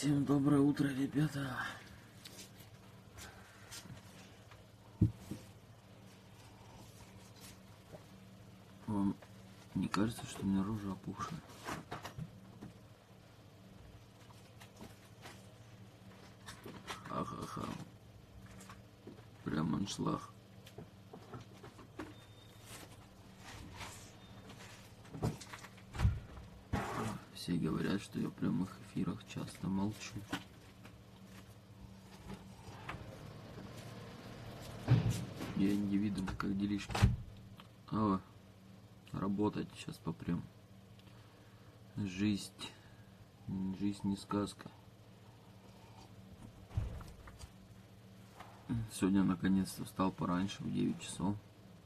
Всем доброе утро, ребята. Вам не кажется, что у меня рожа опухшая? Ха-ха-ха. Прям аншлаг. Все говорят, что я в прямых эфирах часто молчу. Я индивидуум, как делишки. Работать сейчас попрем. Жизнь не сказка. Сегодня наконец-то встал пораньше, в 9 часов.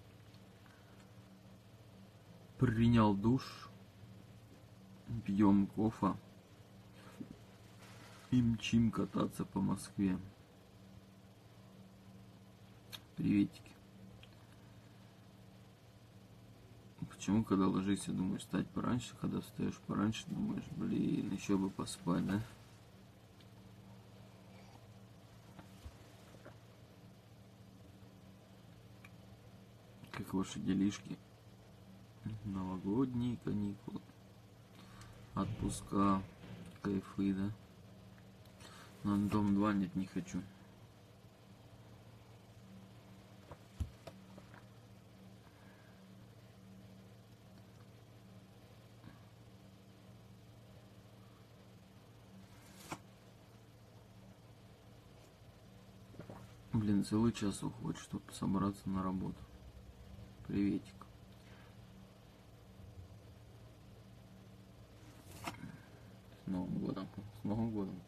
Принял душ. Пьем кофе. И мчим кататься по Москве. Приветики. Почему, когда ложишься, думаешь встать пораньше, когда встаешь пораньше, думаешь, блин, еще бы поспать, да? Как ваши делишки? Новогодние каникулы, отпуска, кайфы, да? Но на Дом 2 нет, не хочу. Блин, целый час уходит, чтобы собраться на работу. Приветик. С Новым годом. С Новым годом.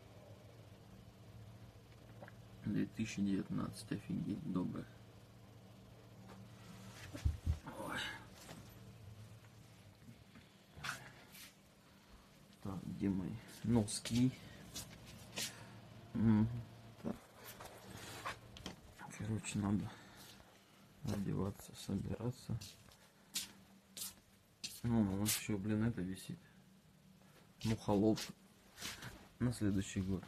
2019. Офигеть, добрый. Ой. Так, где мои носки? Так. Короче, надо одеваться, собираться. Ну, у нас еще, блин, это висит. Ну, холоп на следующий год.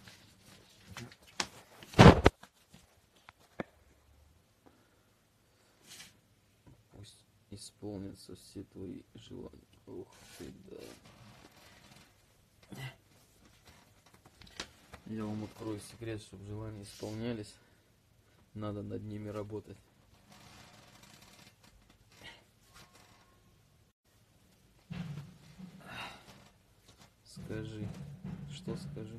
Пусть исполнятся все твои желания. Ух ты, да. Я вам открою секрет, чтобы желания исполнялись. Надо над ними работать. Скажи. Что скажи?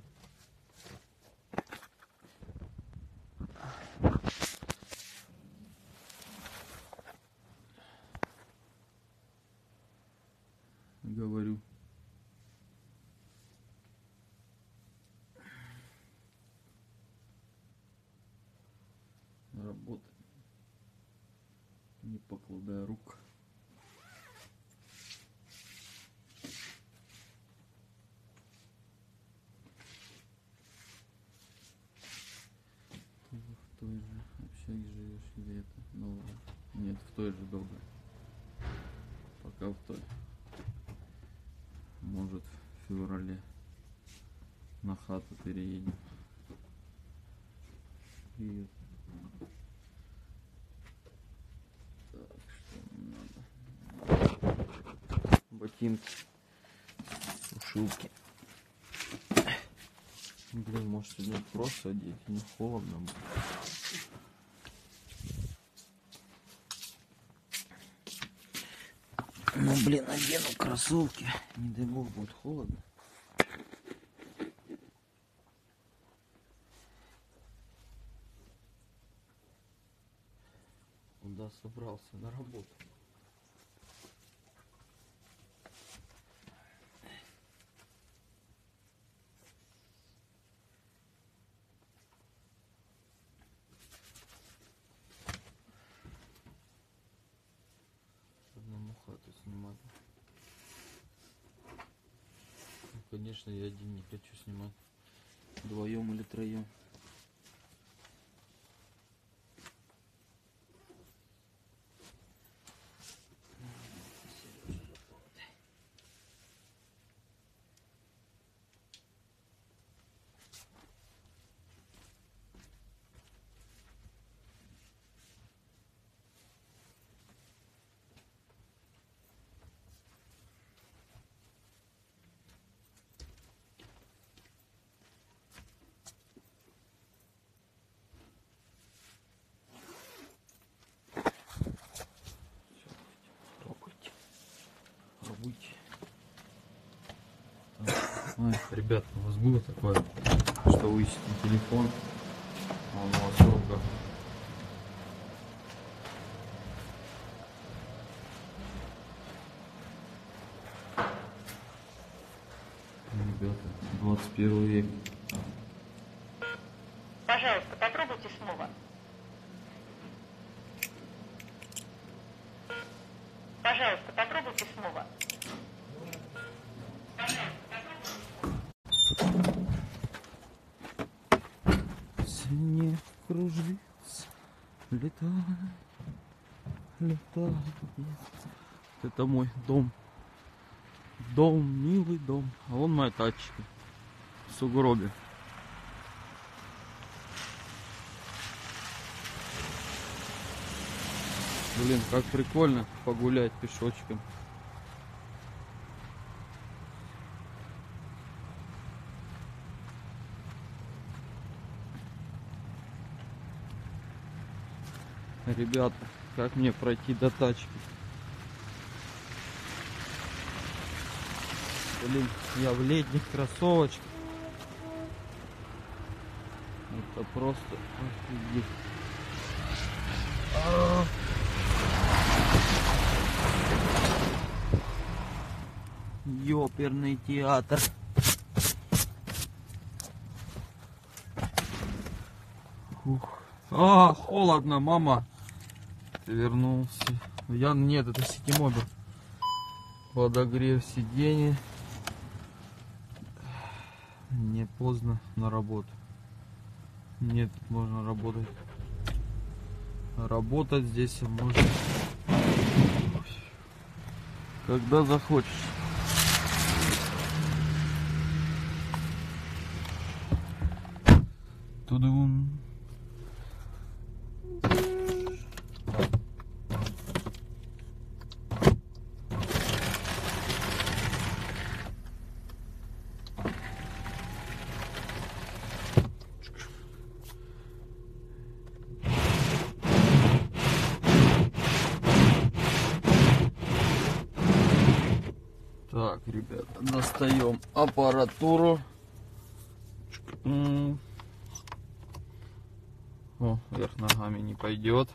Говорю. Работай. Не покладая рук. Ты в той же общаге живешь или это новое? Нет, в той же доброй. Пока в той. Может, в феврале на хату переедем. Привет. Так, что нам надо? Ботинки. Сушилки. Блин, может сегодня просто одеть, не холодно будет. Ну блин, одену кроссовки. Не дай бог, будет холодно. Куда собрался? На работу. Одному хату снимать. Ну, конечно, я один не хочу снимать. Вдвоем или троем. Ой, ребят, у вас было такое, что вы ищете телефон, а он у вас в руках? Ребята, 21 век. Пожалуйста, попробуйте снова. Пожалуйста, попробуйте снова. Снег кружится, летает, летает. Это мой дом. Дом, милый дом. А вон моя тачка в сугробе. Блин, как прикольно погулять пешочком. Ребята, как мне пройти до тачки? Блин, я в летних кроссовочках. Это просто офигеть. Ёперный театр. Ух. Холодно, мама. Ты вернулся. Нет, это ситимобиль. Подогрев сиденья. Не поздно на работу. Нет, можно работать. Работать здесь можно когда захочешь. Тудун. Так, ребята, достаем аппаратуру. О, вверх ногами не пойдет.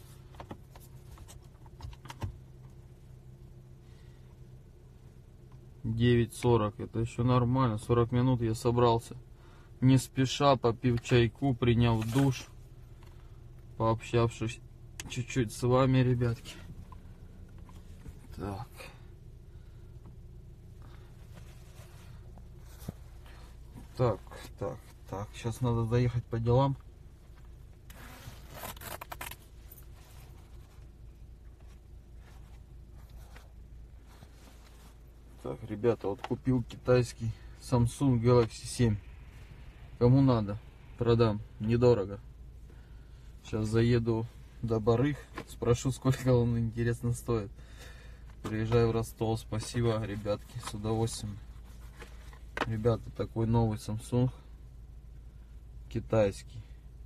(9:40), это еще нормально. 40 минут я собрался не спеша, попив чайку, приняв душ, пообщавшись чуть-чуть с вами, ребятки. Так. Так, сейчас надо доехать по делам. Так, ребята, вот купил китайский Samsung Galaxy 7. Кому надо, продам, недорого. Сейчас заеду до Барых, спрошу, сколько он, интересно, стоит. Приезжаю в Ростов, спасибо, ребятки, с удовольствием. Ребята, такой новый Samsung китайский.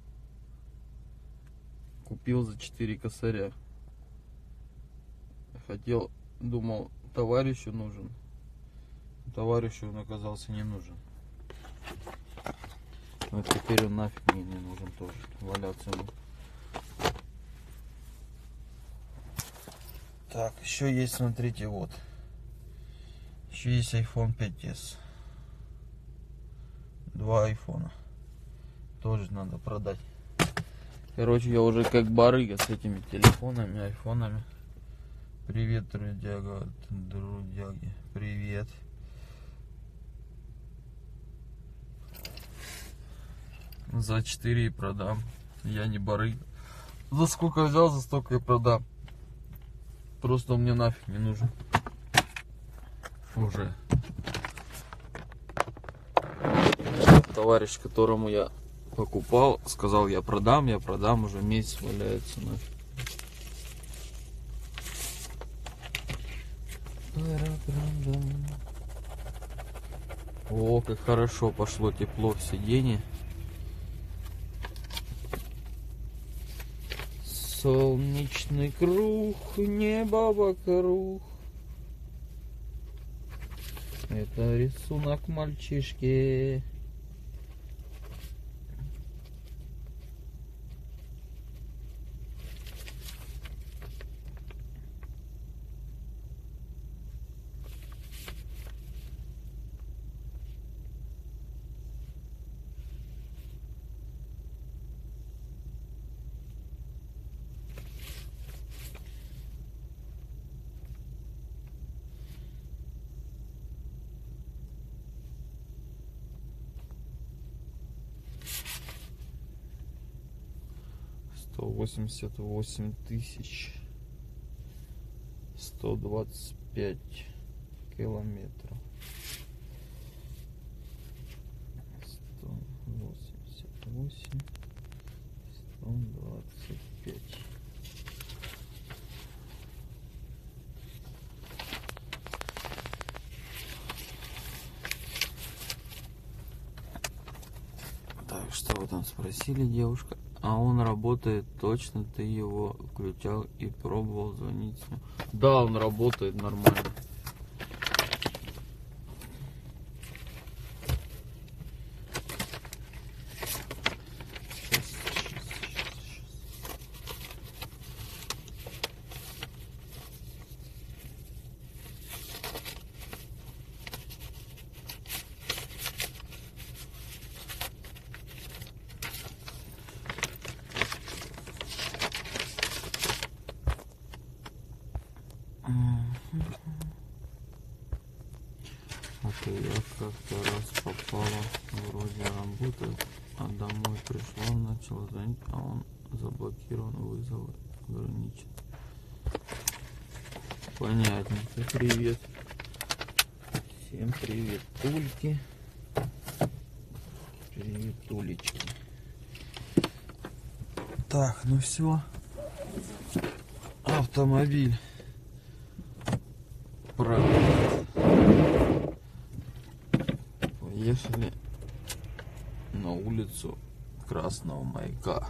Купил за 4 косаря. Думал, товарищу нужен. Товарищу он оказался не нужен. Вот теперь он нафиг мне не нужен тоже. Валяться ему. Так, еще есть, смотрите, вот. Еще есть iPhone 5s. 2 айфона. Тоже надо продать. Короче, я уже как барыга с этими телефонами, айфонами. Привет, трудяга, трудяги. Привет. За 4 и продам. Я не барыга. За сколько взял, за столько и продам. Просто он мне нафиг не нужен. Уже. Товарищ, которому я покупал, сказал, я продам, уже месяц валяется нафиг. О, как хорошо пошло тепло в сиденье. Солнечный круг, небо вокруг. Это рисунок мальчишки. $188 125 километров. 188 125. Так, что вы там спросили, девушка? А он работает точно, ты его включал и пробовал звонить с ним? Да, он работает нормально. А то я как-то раз попала, вроде работает, а домой пришла, начала звонить, а он заблокирован, вызов ограничен. Понятненько. Привет. Всем привет, Тульки. Привет, Тулечки. Так, ну все. Автомобиль проехали на улицу Красного Маяка.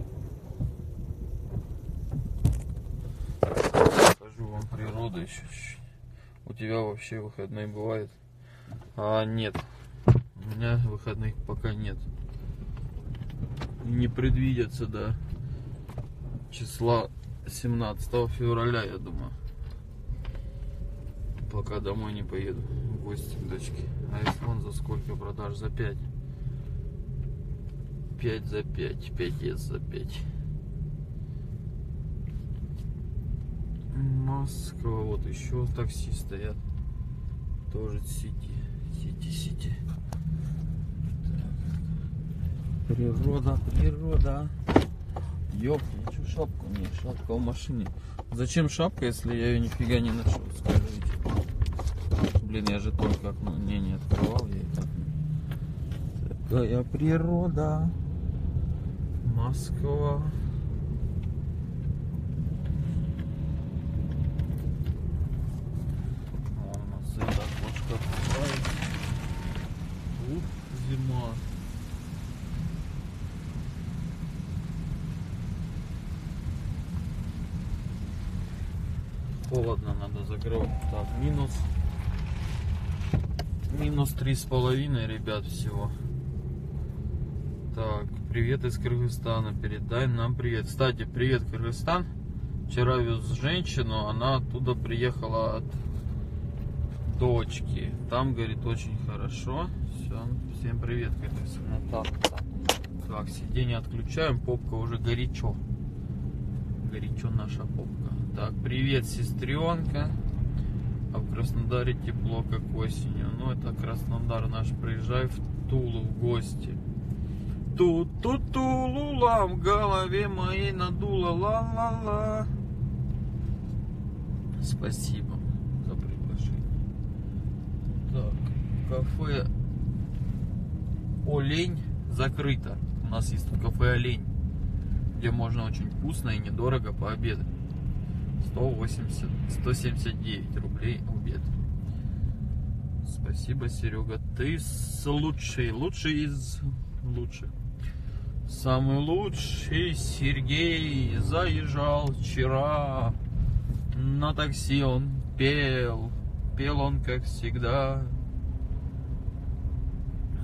Покажу вам природу еще. У тебя вообще выходные бывает? А нет, у меня выходных пока нет. Не предвидятся до числа 17 февраля, я думаю. Пока домой не поеду в гости к дочке. Айфон за сколько продаж? За 5. 5 за 5. 5S за 5. Москва. Вот еще такси стоят. Тоже Сити. Природа. Ёп, ничего, шапку. Нет, шапка в машине. Зачем шапка, если я ее нифига не нашел, скажите? Блин, я же только окно не открывал. Я и так... Такая природа. Москва. А у нас это окошко открывается. Ух, зима. Холодно, надо закрывать. Так, минус 3,5, ребят, всего. Так, привет из Кыргызстана, передай нам привет. Кстати, привет, Кыргызстан. Вчера вез женщину, она оттуда приехала от дочки. Там, говорит, очень хорошо. Все, всем привет, Кыргызстан. Так, сиденье отключаем, попка уже горячо. Горячо наша попка. Так, привет, сестренка. А в Краснодаре тепло, как осенью. Ну, это Краснодар наш. Приезжай в Тулу в гости. Тулула в голове моей надула. Ла-ла-ла. Спасибо за приглашение. Так, кафе Олень закрыто. У нас есть тут кафе Олень, где можно очень вкусно и недорого пообедать. 179 рублей обед. Спасибо, Серега. Ты лучший из лучших. Самый лучший Сергей заезжал вчера на такси, он пел он как всегда.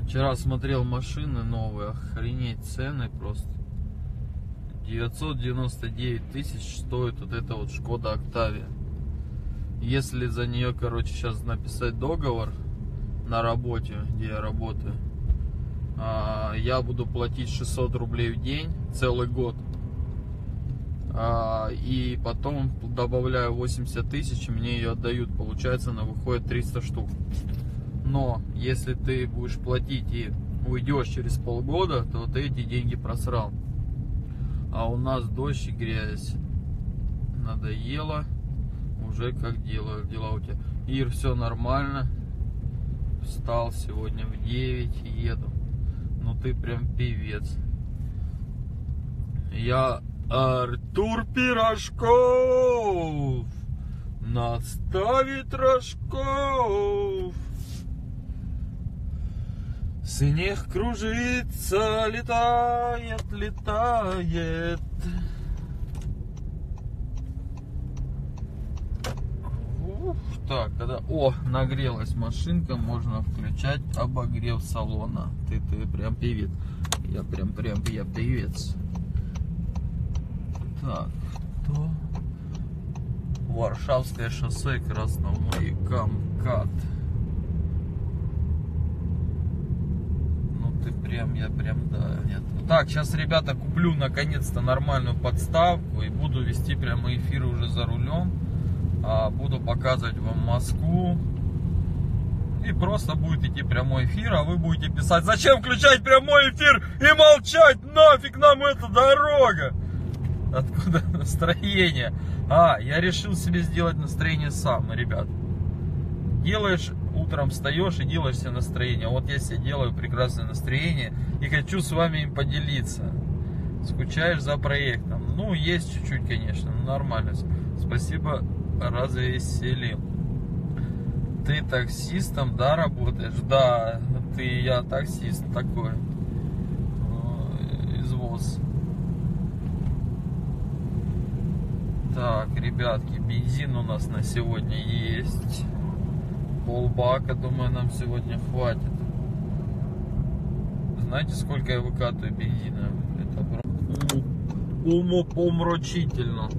Вчера смотрел машины новые, охренеть цены просто. 999 тысяч стоит вот эта вот Шкода Октавия. Если за нее, короче, сейчас написать договор на работе, где я работаю, я буду платить 600 рублей в день целый год. И потом добавляю 80 тысяч, мне ее отдают. Получается, она выходит 300 штук. Но если ты будешь платить и уйдешь через полгода, то ты эти деньги просрал. А у нас дождь и грязь. Надоело. Уже как дела у тебя? Ир, все нормально. Встал сегодня в 9 и еду. Ну ты прям певец. Я Артур Пирожков. Наставит рожков. Снег кружится, летает, летает. Так, когда... О, нагрелась машинка, можно включать обогрев салона. Ты прям певец. Я певец. Так, кто? Варшавское шоссе, Красновмаяка, МКАД. Ну ты прям, да, нет. Так, сейчас, ребята, куплю наконец-то нормальную подставку и буду вести прямые эфиры уже за рулем. Буду показывать вам Москву. И просто будет идти прямой эфир, а вы будете писать: зачем включать прямой эфир и молчать? Нафиг нам эта дорога! Откуда настроение? Я решил себе сделать настроение сам, ребят. Делаешь, утром встаешь и делаешь себе настроение. Вот я себе делаю прекрасное настроение и хочу с вами им поделиться. Скучаешь за проектом? Ну, есть чуть-чуть, конечно, но нормально. Спасибо, развеселил. Ты таксистом, да, работаешь? Да, я таксист такой. Извоз. Так, ребятки, бензин у нас на сегодня есть. Полбака, думаю, нам сегодня хватит. Знаете, сколько я выкатываю бензина? Это умопомрачительно.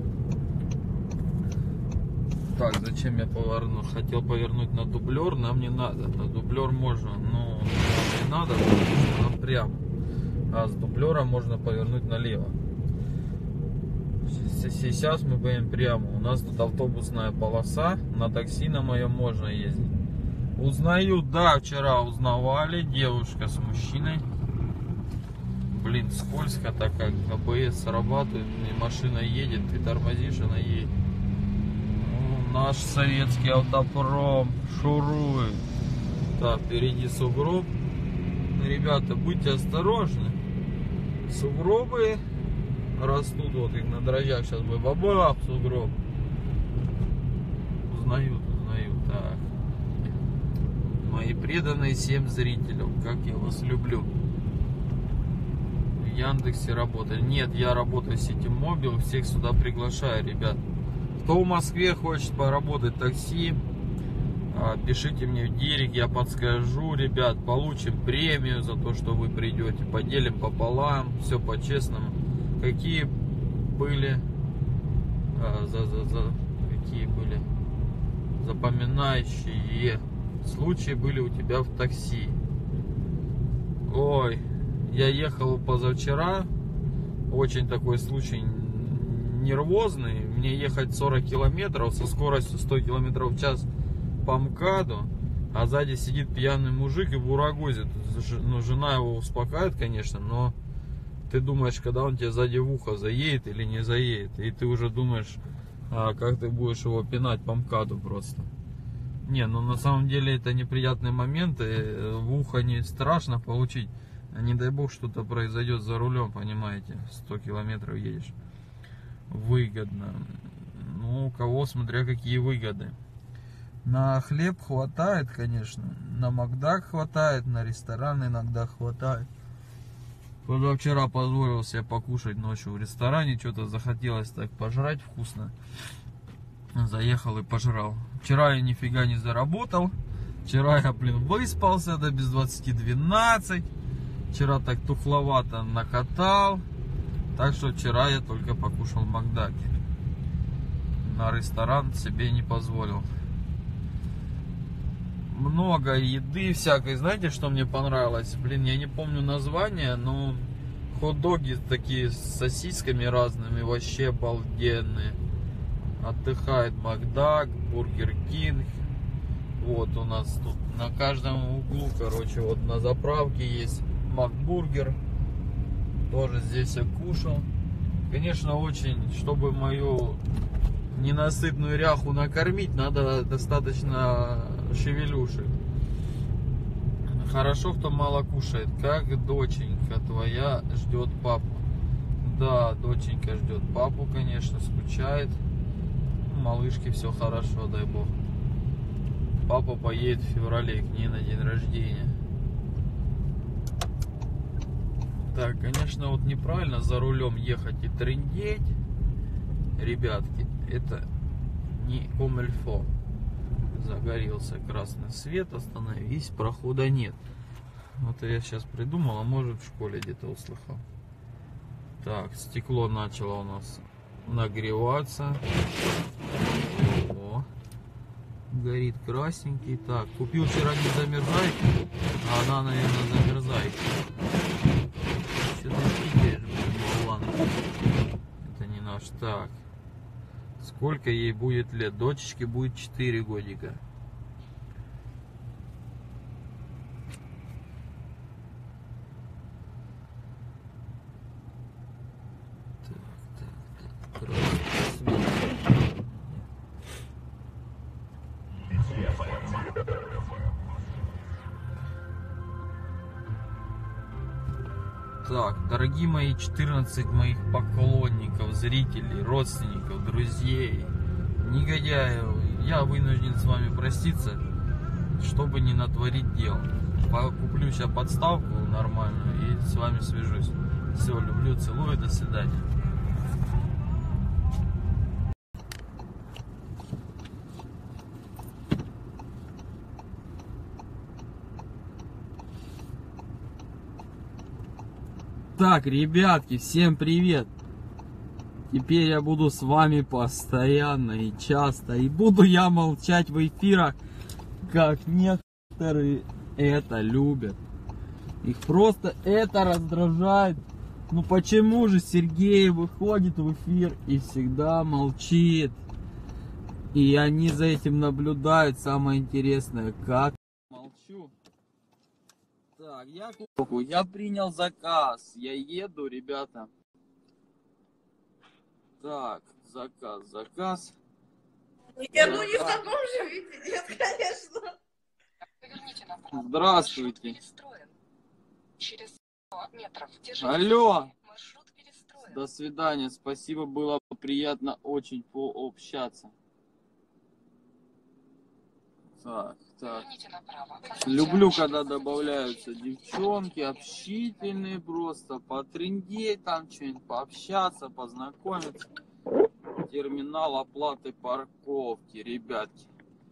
Так, зачем я поверну? Хотел повернуть на дублер, нам не надо. На дублер можно, но нам не надо, нам прямо. А с дублера можно повернуть налево. Сейчас мы будем прямо. У нас тут автобусная полоса. На такси на моем можно ездить. Узнаю, да, вчера узнавали. Девушка с мужчиной. Блин, скользко так, как АБС срабатывает. И машина едет, ты тормозишь, она едет. Наш советский автопром шурует. Так, впереди сугроб. Ребята, будьте осторожны. Сугробы растут, вот их на дрожжах сейчас будет. Бабах, сугроб. Узнают. Так. Мои преданные 7 зрителей, как я вас люблю. В Яндексе работаю. Нет, я работаю в Ситимобил. Всех сюда приглашаю, ребят. Кто в Москве хочет поработать такси, пишите мне в директ, я подскажу, ребят. Получим премию за то, что вы придете. Поделим пополам, все по-честному. Какие были какие были запоминающие случаи были у тебя в такси? Ой, я ехал позавчера, очень такой случай нервозный. Мне ехать 40 километров со скоростью 100 километров в час по МКАДу, а сзади сидит пьяный мужик и бурагозит. Ну, жена его успокаивает, конечно, но ты думаешь, когда он тебе сзади в ухо заедет или не заедет, и ты уже думаешь, как ты будешь его пинать по МКАДу просто. Не, ну на самом деле это неприятные моменты, в ухо не страшно получить, не дай бог что-то произойдет за рулем, понимаете, 100 километров едешь. Выгодно. Ну, у кого, смотря какие выгоды. На хлеб хватает, конечно, на Макдак хватает, на ресторан иногда хватает. Позавчера позволил себе покушать ночью в ресторане, что-то захотелось так пожрать вкусно. Заехал и пожрал. Вчера я нифига не заработал, Вчера я, выспался до без 20:12. Вчера так тухловато накатал. Так что вчера я только покушал в Макдаке. На ресторан себе не позволил. Много еды всякой. Знаете, что мне понравилось? Я не помню название, но хот-доги такие с сосисками разными, вообще обалденные. Отдыхает Макдак, Бургер Кинг. Вот у нас тут на каждом углу, короче, вот на заправке есть Макбургер. Тоже здесь я кушал. Конечно, очень, чтобы мою ненасытную ряху накормить, надо достаточно шевелюшек. Хорошо, кто мало кушает. Как доченька твоя ждет папу? Да, доченька ждет папу, конечно, скучает. Малышке все хорошо, дай бог. Папа поедет в феврале к ней на день рождения. Так, конечно, вот неправильно за рулем ехать и трындеть. Ребятки, это не комильфо. Загорелся красный свет, остановись, прохода нет. Вот я сейчас придумал, а может в школе где-то услыхал. Так, стекло начало у нас нагреваться. О, горит красненький. Так, купил вчера не замерзайку, а она, наверное, замерзайка. Что ты пикаешь, болван? Это не наш. Так. Сколько ей будет лет? Дочечке будет 4 годика. Так. Так, дорогие мои 14 моих поклонников, зрителей, родственников, друзей, негодяев, я вынужден с вами проститься, чтобы не натворить дел. Куплю сейчас подставку нормальную и с вами свяжусь. Все, люблю, целую, до свидания. Так, ребятки, всем привет! Теперь я буду с вами постоянно и часто. И буду я молчать в эфирах, как некоторые это любят. Их просто это раздражает. Ну почему же Сергей выходит в эфир и всегда молчит? И они за этим наблюдают. Самое интересное, как молчу. Так, я принял заказ. Я еду, ребята. Так, заказ. Я ну не в таком же виде, нет, конечно. Поверните направо. Здравствуйте. Маршрут перестроен. Через 100 метров держитесь. Алло. Маршрут перестроен. До свидания. Спасибо, было приятно очень пообщаться. Так. Поверните направо. Люблю, когда добавляются девчонки, общительные просто, потрындеть там, что-нибудь пообщаться, познакомиться. Терминал оплаты парковки, ребятки.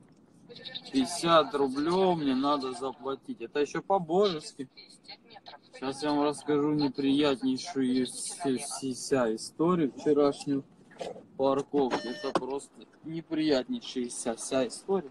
50 рублей мне надо заплатить. Это еще по-божески. Сейчас я вам расскажу неприятнейшую вся историю вчерашнюю парковки. Это просто неприятнейшая вся история.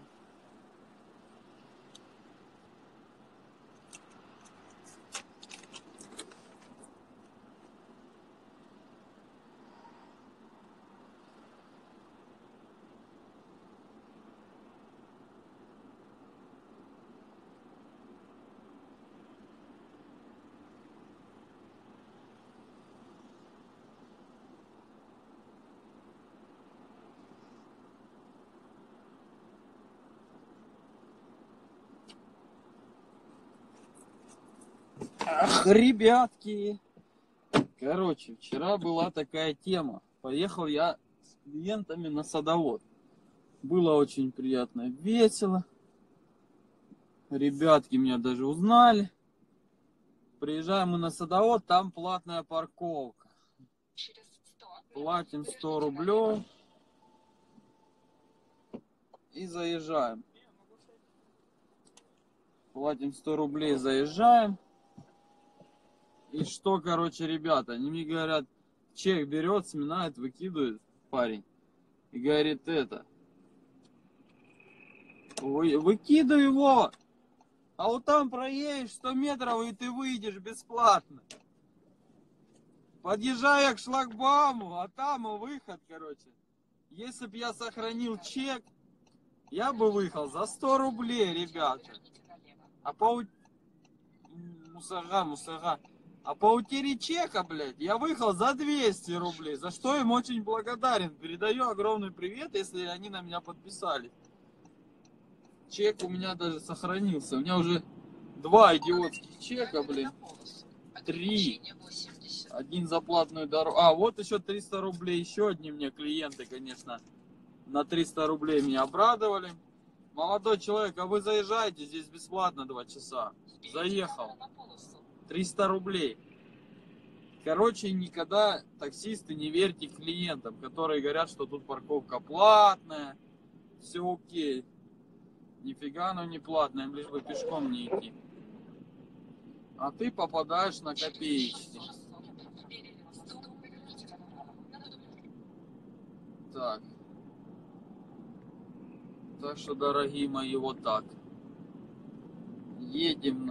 Ах, ребятки. Короче, вчера была такая тема. Поехал я с клиентами на садовод. Было очень приятно, весело. Ребятки меня даже узнали. Приезжаем мы на садовод, там платная парковка. Платим 100 рублей. И заезжаем. Платим 100 рублей, заезжаем. И что, короче, ребята, они мне говорят, чек берет, сминает, выкидывает парень. И говорит выкидывай его, а вот там проедешь 100 метров и ты выйдешь бесплатно. Подъезжаю я к шлагбауму, а там выход, короче. Если бы я сохранил чек, я бы выехал за 100 рублей, ребята. А по мусага. А по утере чека, блядь, я выехал за 200 рублей, за что им очень благодарен. Передаю огромный привет, если они на меня подписались. Чек у меня даже сохранился. У меня уже 2 идиотских чека, блин. 3. Один за платную дорогу. А, вот еще 300 рублей. Еще одни мне клиенты, конечно, на 300 рублей меня обрадовали. Молодой человек, а вы заезжаете, здесь бесплатно 2 часа. Заехал. 300 рублей. Короче, никогда таксисты не верьте клиентам, которые говорят, что тут парковка платная, все окей. Нифига оно не платное, им лишь бы пешком не идти. А ты попадаешь на копеечки. Так. Так что, дорогие мои, вот так. Едем.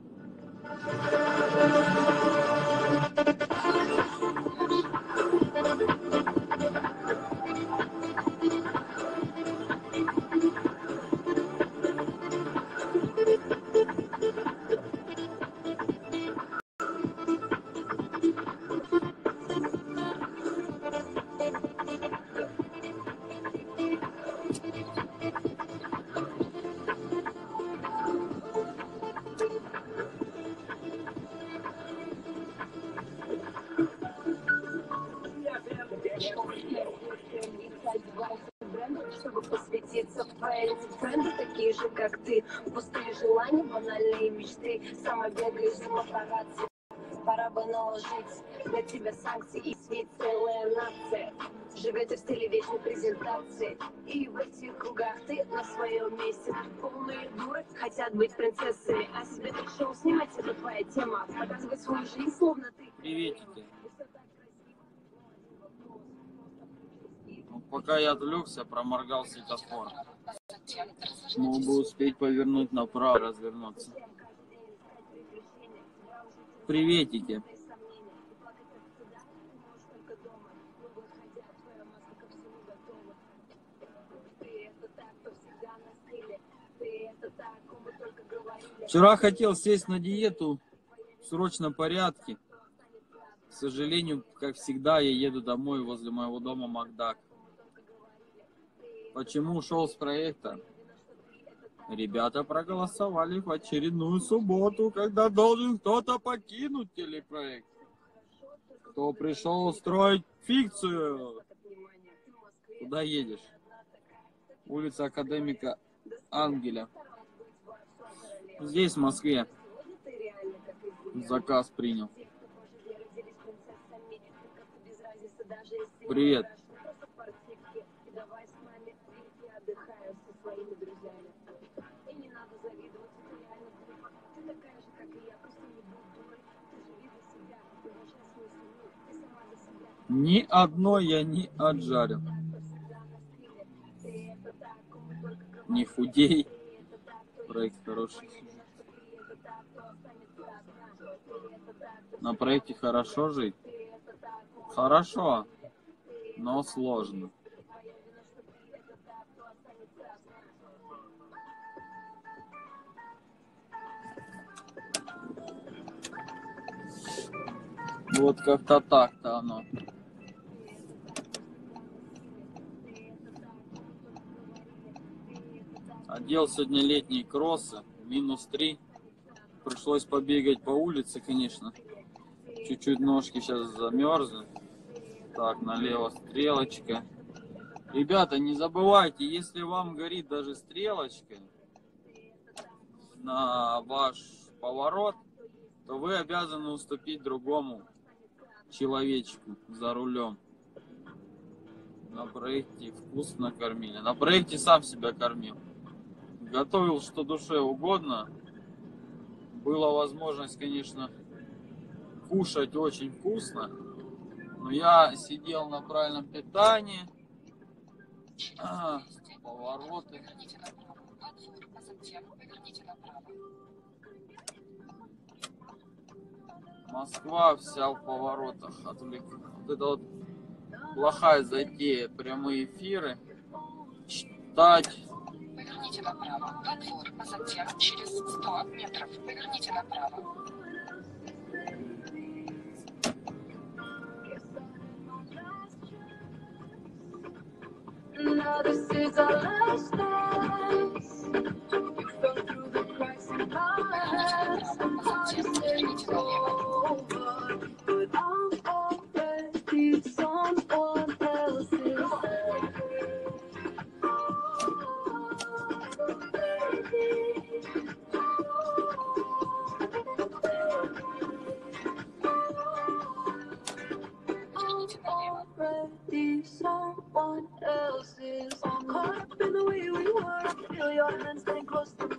Чтобы посвятиться в тренды, такие же, как ты. Пустые желания, банальные мечты. Сама бегаешь за папарацци. Пора бы наложить на тебя санкции. И свет целая нация живет в стиле вечной презентации. И в этих кругах ты на своем месте. Полные дуры хотят быть принцессами. А себе так шоу снимать, это твоя тема. Показывать свою жизнь, словно ты. Приветики. Пока я отвлекся, проморгал светофор. Мог бы успеть повернуть направо, развернуться. Приветики. Вчера хотел сесть на диету в срочном порядке. К сожалению, как всегда, я еду домой возле моего дома Макдак. Почему ушел с проекта? Ребята проголосовали в очередную субботу, когда должен кто-то покинуть телепроект. Кто пришел устроить фикцию? Куда едешь? Улица Академика Ангеля. Здесь, в Москве. Заказ принял. Привет. Ни одной я не отжарил. Не худей. Проект хороший. На проекте хорошо жить? Хорошо, но сложно. Вот как-то так-то оно. Одел сегодня летние кроссы, -3. Пришлось побегать по улице, конечно. Чуть-чуть ножки сейчас замерзнут. Так, налево стрелочка. Ребята, не забывайте, если вам горит даже стрелочка на ваш поворот, то вы обязаны уступить другому человечку за рулем. На проекте вкусно кормили. На проекте сам себя кормил. Готовил, что душе угодно. Была возможность, конечно, кушать очень вкусно, но я сидел на правильном питании. Повороты. Поверните направо. Подвор, а затем поверните направо. Москва вся в поворотах. Вот это вот плохая затея. Прямые эфиры. Читать. Поверните направо. Подвор, а затем через 100 метров поверните направо. Now this is our last dance. You fell through the cracks and glass. I just said it's over, but I'm already someone else's. Поверните налево. Already someone else's. Caught up in the way we were. Feel your hands staying close to